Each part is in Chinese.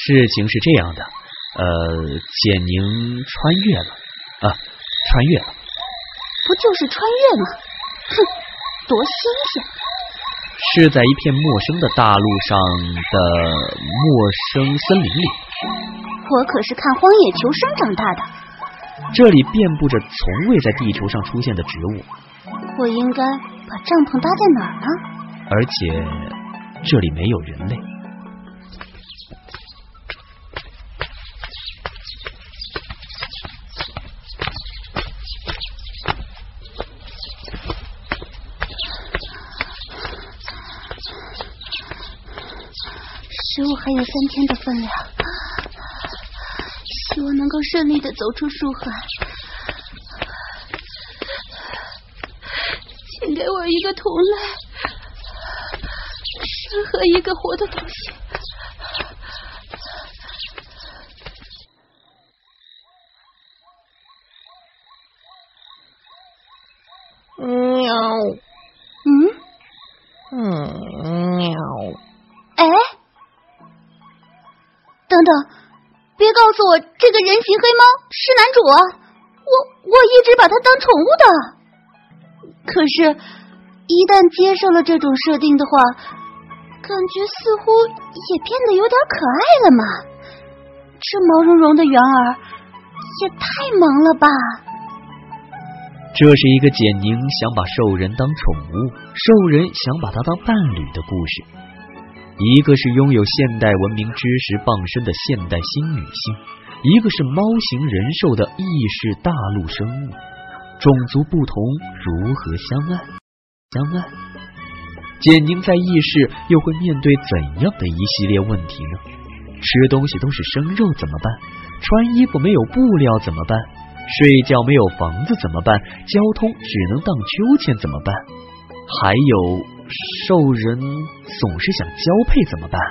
事情是这样的，简宁穿越了，穿越了， 不就是穿越吗？哼，多新鲜！ 是在一片陌生的大陆上的陌生森林里。 我可是看《荒野求生》长大的。 这里遍布着从未在地球上出现的植物。 我应该把帐篷搭在哪儿呢？ 而且这里没有人类。 食物还有3天的分量，希望能够顺利的走出树海。请给我一个同类，任何一个活的东西。 喵。喵。 哎，等等，别告诉我这个人形黑猫是男主啊！我一直把它当宠物的。可是，一旦接受了这种设定的话，感觉似乎也变得有点可爱了嘛。这毛茸茸的圆儿也太萌了吧！ 这是一个简宁想把兽人当宠物，兽人想把它当伴侣的故事。一个是拥有现代文明知识傍身的现代新女性，一个是猫型人兽的异世大陆生物。种族不同，如何相爱？简宁在异世又会面对怎样的一系列问题呢？吃东西都是生肉怎么办？穿衣服没有布料怎么办？睡觉没有房子怎么办？交通只能荡秋千怎么办？还有兽人总是想交配怎么办？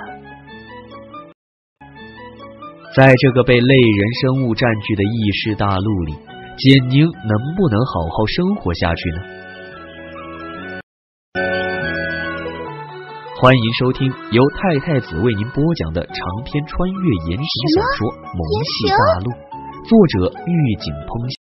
在这个被类人生物占据的异世大陆里，简宁能不能好好生活下去呢？欢迎收听由太太子为您播讲的长篇穿越言情小说《萌系大陆》，作者玉井烹